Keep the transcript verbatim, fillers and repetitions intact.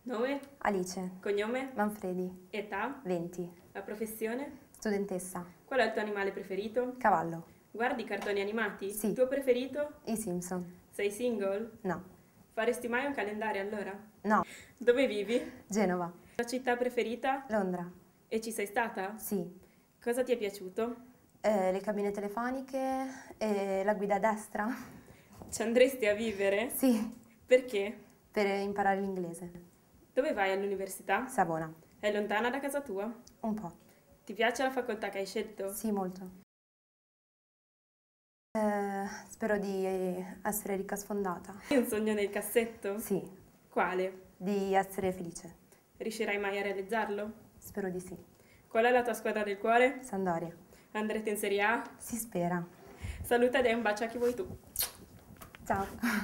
Nome? Alice. Cognome? Manfredi. Età? venti. La professione? Studentessa. Qual è il tuo animale preferito? Cavallo. Guardi cartoni animati? Sì. Tuo preferito? I Simpson. Sei single? No. Faresti mai un calendario allora? No. Dove vivi? Genova. La città preferita? Londra. E ci sei stata? Sì. Cosa ti è piaciuto? Eh, le cabine telefoniche e la guida a destra? Ci andresti a vivere? Sì. Perché? Per imparare l'inglese. Dove vai all'università? Savona. È lontana da casa tua? Un po'. Ti piace la facoltà che hai scelto? Sì, molto. Eh, spero di essere ricca sfondata. Hai un sogno nel cassetto? Sì. Quale? Di essere felice. Riuscirai mai a realizzarlo? Spero di sì. Qual è la tua squadra del cuore? Sampdoria. Andrete in Serie A? Si spera. Saluta e dai un bacio a chi vuoi tu. Ciao.